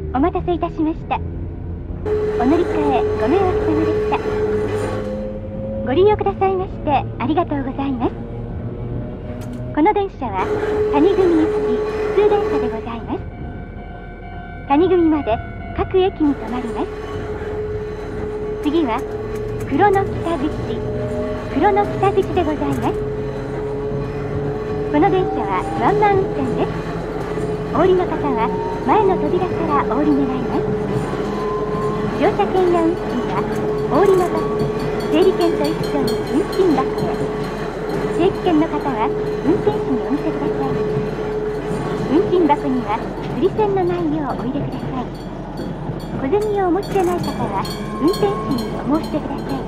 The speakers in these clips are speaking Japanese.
お待たせいたしました。お乗り換えご迷惑様でした。ご利用くださいましてありがとうございます。この電車は谷組行き普通電車でございます。谷組まで各駅に停まります。次は黒の北口でございます。この電車はワンマン運転です。お降りの方は前の扉からお降り願います。乗車券や運賃はお降りのバス、整理券と一緒に運賃箱へ。定期券の方は運転士にお見せください。運賃箱には釣り銭のないようお入れください。小銭をお持ちでない方は運転士にお申し出ください。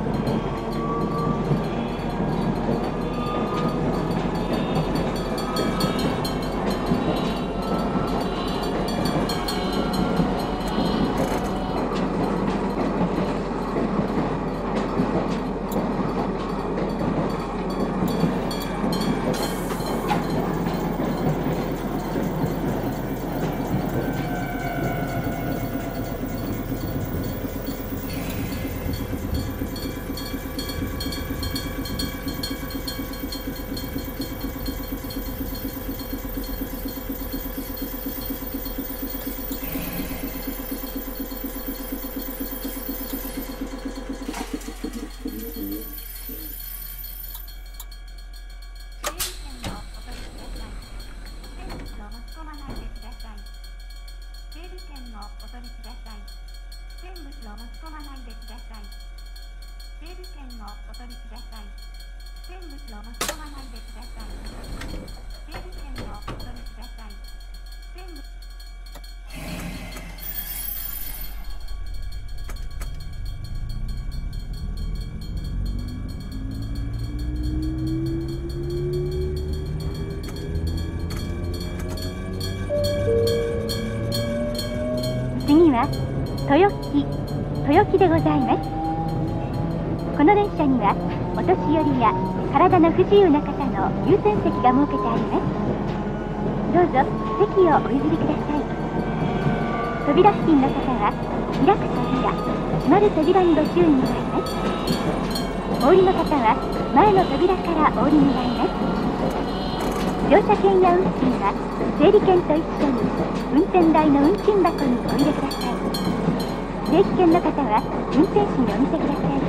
豊木でございます。この電車にはお年寄りや体の不自由な方の優先席が設けてあります。どうぞ席をお譲りください。扉付近の方は開く扉、閉まる扉にご注意願います。お降りの方は前の扉からお降り願います。乗車券や運賃は整理券と一緒に運転台の運賃箱にお入れください。定期券の方は運転士にお見せください。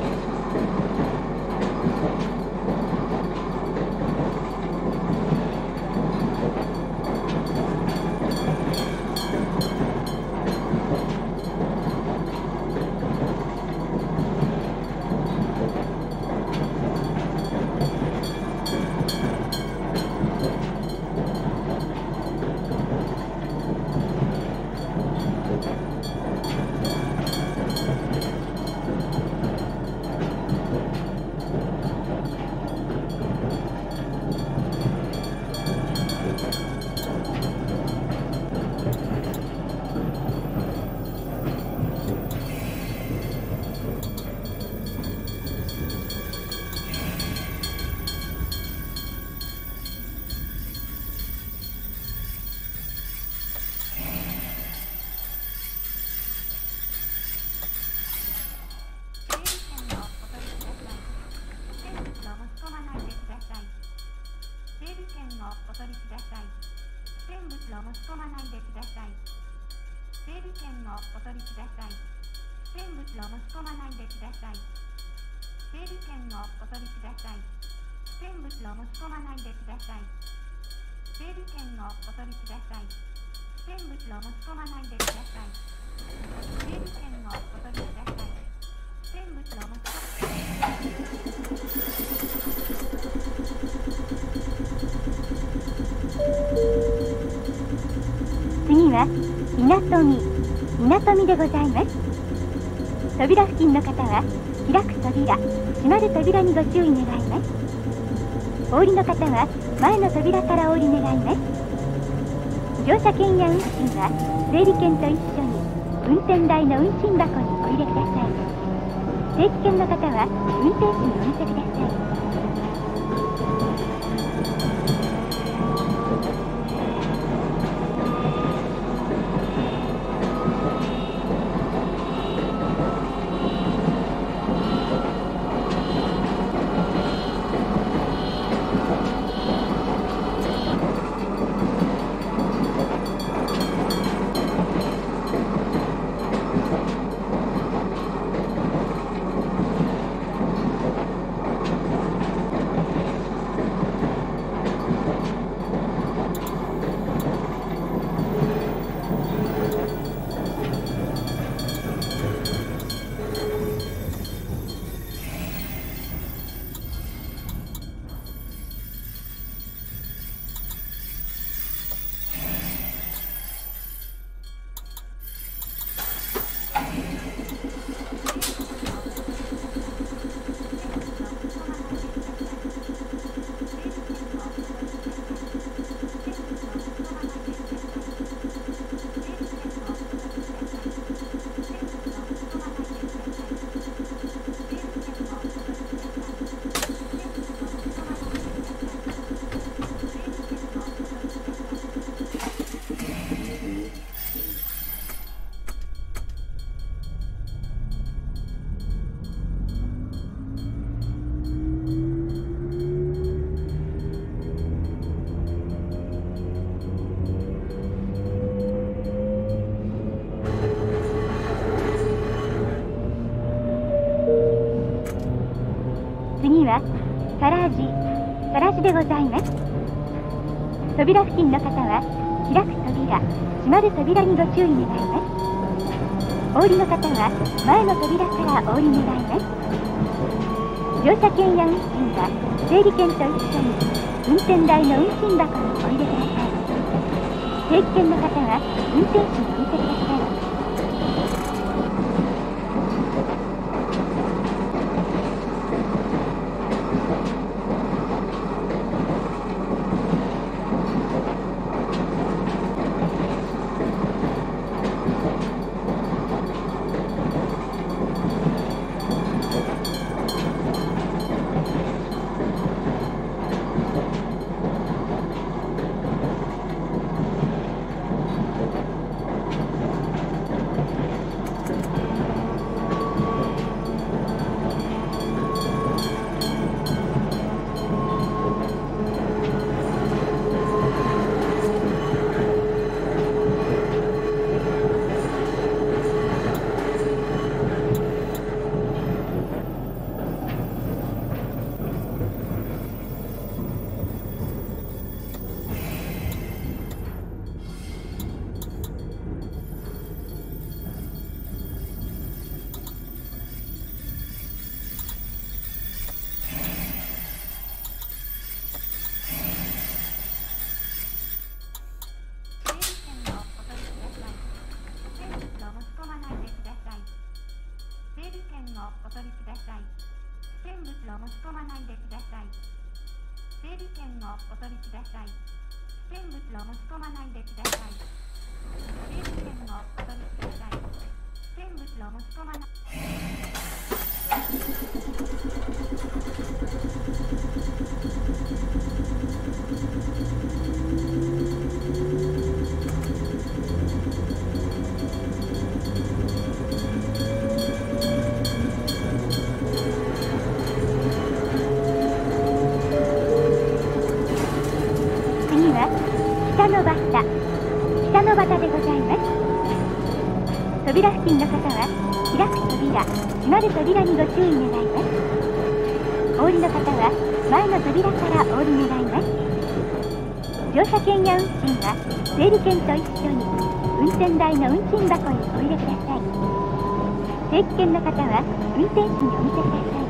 次は稲富でございます。扉付近の方は開く扉、閉まる扉にご注意願います。お降りの方は前の扉からお降り願います。乗車券や運賃は整理券と一緒に運転台の運賃箱にお入れください。定期券の方は運転士にお見せください。 サラージでございます。扉付近の方は開く扉、閉まる扉にご注意願います。お降りの方は前の扉からお降り願います。乗車券や運賃は整理券と一緒に運転台の運賃箱にお入れください。定期券の方は運転士にお見せください。北の端でございます。扉付近の方は開く扉、閉まる扉にご注意願います。お降りの方は前の扉からお降り願います。乗車券や運賃は整理券と一緒に運転台の運賃箱にお入れください。定期券の方は運転士にお見せください。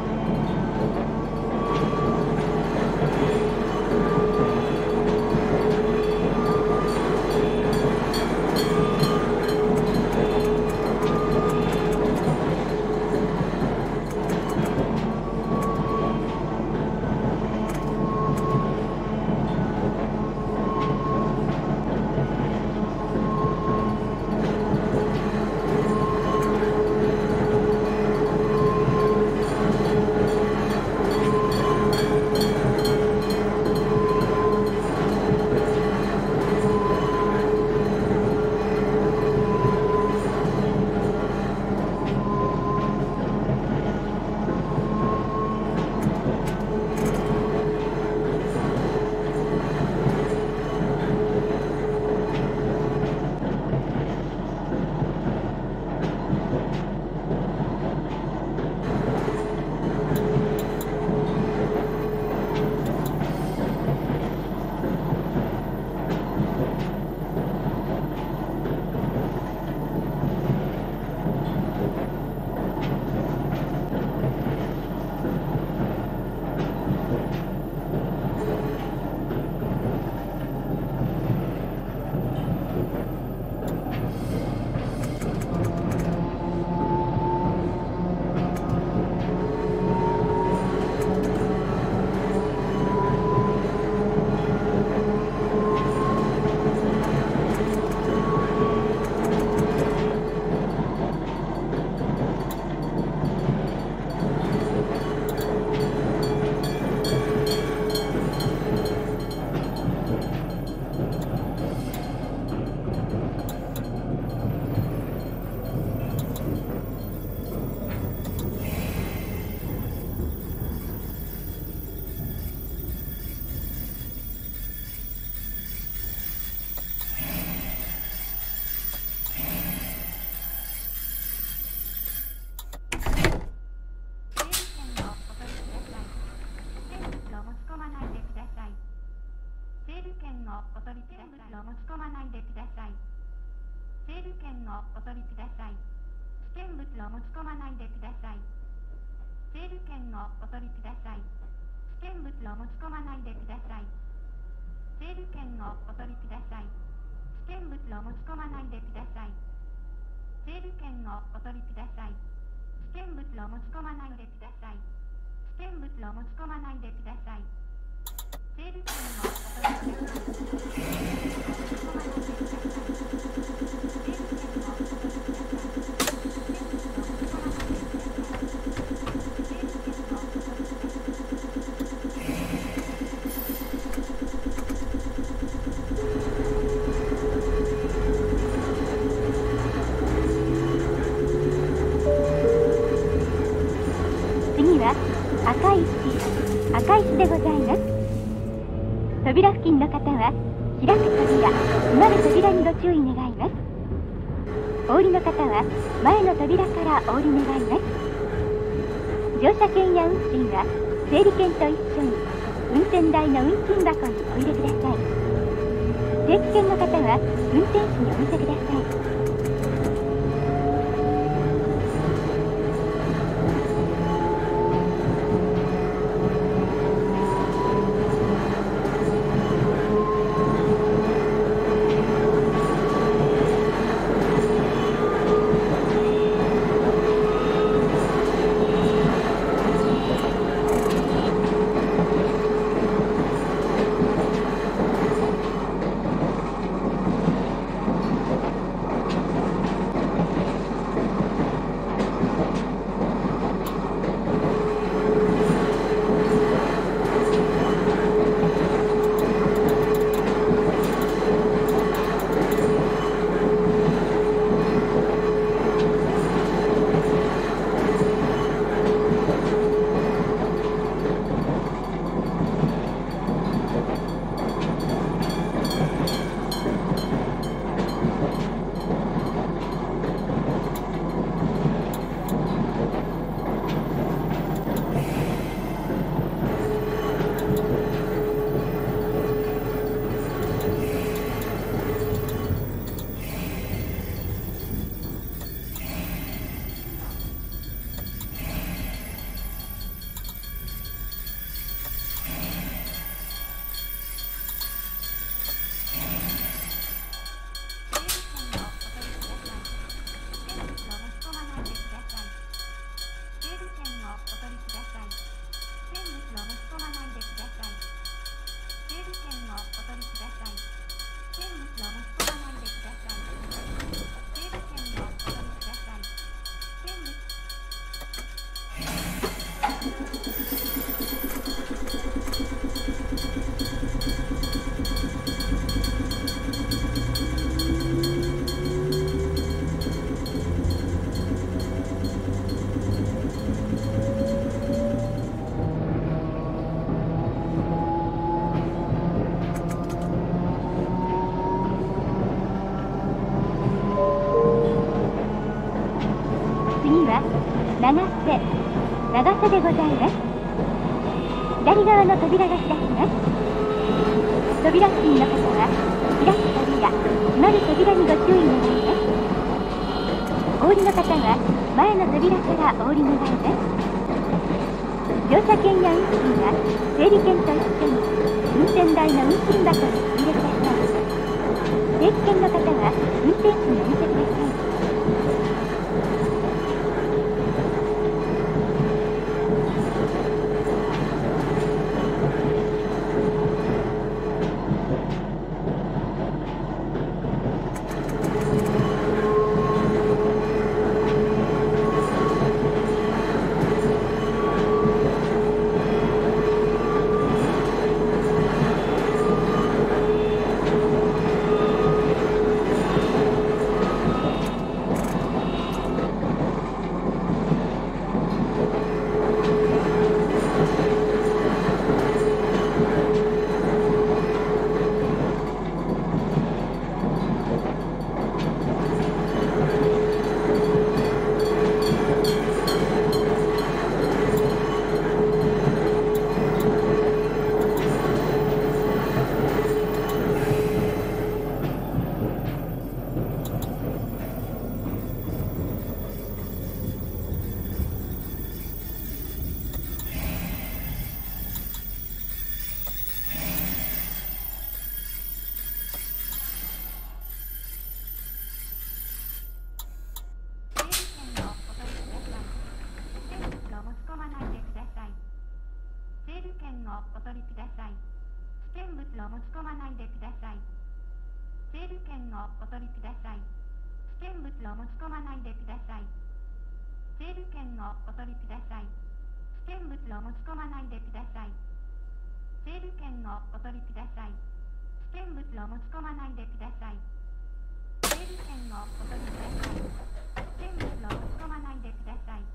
まないでください。整理券をお取りください。危険物を持ち込まないでください。整理券をお取りください。危険物を持ち込まないでください。整理券をお取りください。危険物を持ち込まないでください。整理券をお取りください。危険物を持ち込まないでください。危険物を持ち込まないでください。整理券をお取りください。持ち込まないでください。整理券をお取りください。危険物を持ち込まないでください。整理券をお取りください。次は赤石でございます。扉付近の方は開く扉、閉まる扉にご注意願います。お降りの方は前の扉からお降り願います。乗車券や運賃は整理券と一緒に運転台の運賃箱にお入れください。定期券の方は運転士にお見せください。長瀬でございます。左側の扉が開きます。扉付近の方は開く扉、閉まる扉にご注意願います。お降りの方は前の扉からお降り願います。乗車券や運賃は整理券と一緒に運転台の運賃箱にお入れください。定期券の方は運転士にお見せください。 を持ち込まないでください。整理券をお取りください。危険物を持ち込まないでください。整理券をお取りください。危険物を持ち込まないでください。整理券をお取りください。危険物を持ち込まないでください。整理券をお取りください。危険物を持ち込まないでください。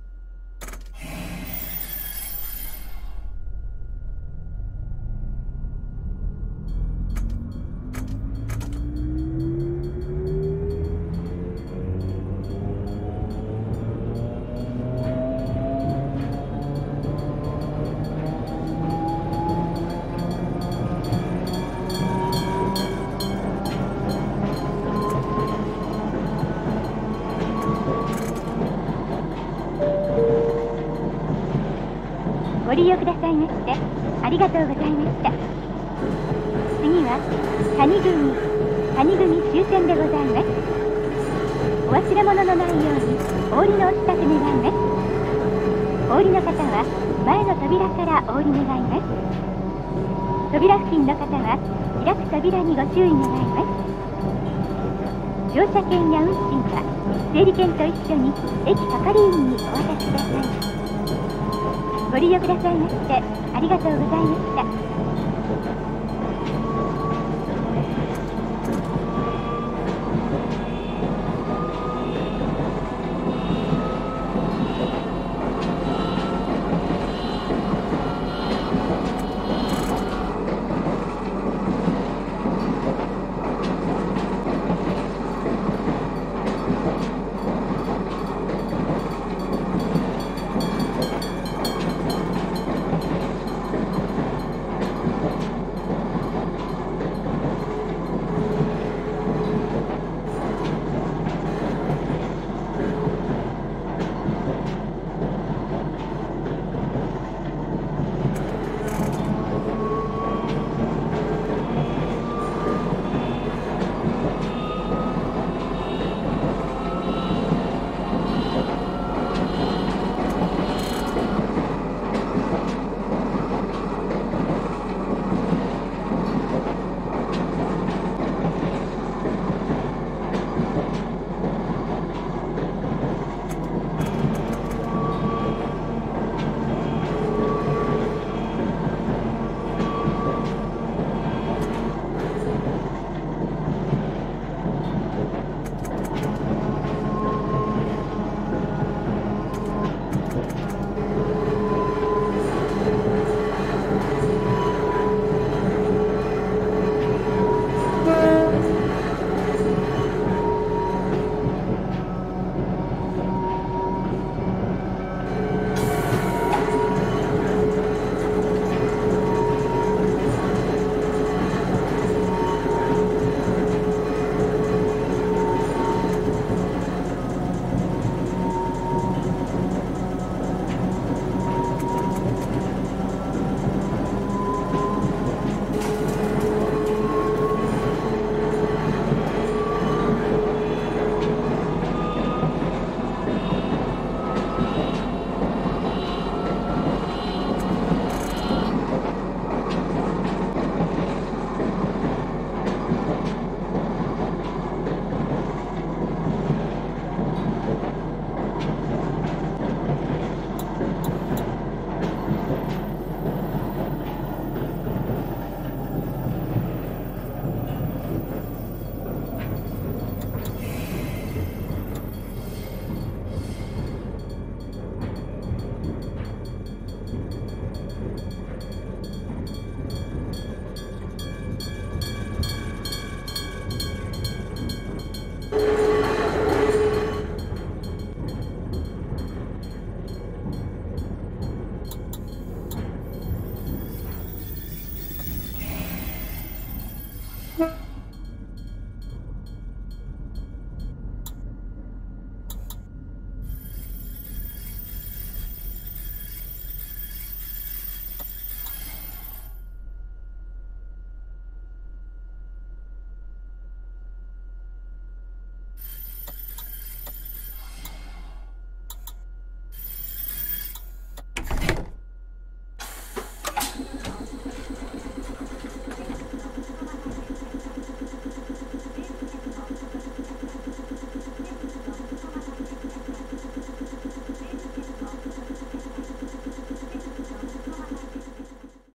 ご利用くださいましてありがとうございました。次は谷組終点でございます。お忘れ物のないようにお降りのお支度願います。お降りの方は前の扉からお降り願います。扉付近の方は開く扉にご注意願います。乗車券や運賃は整理券と一緒に駅係員にお渡しください。ご利用くださいましてありがとうございました。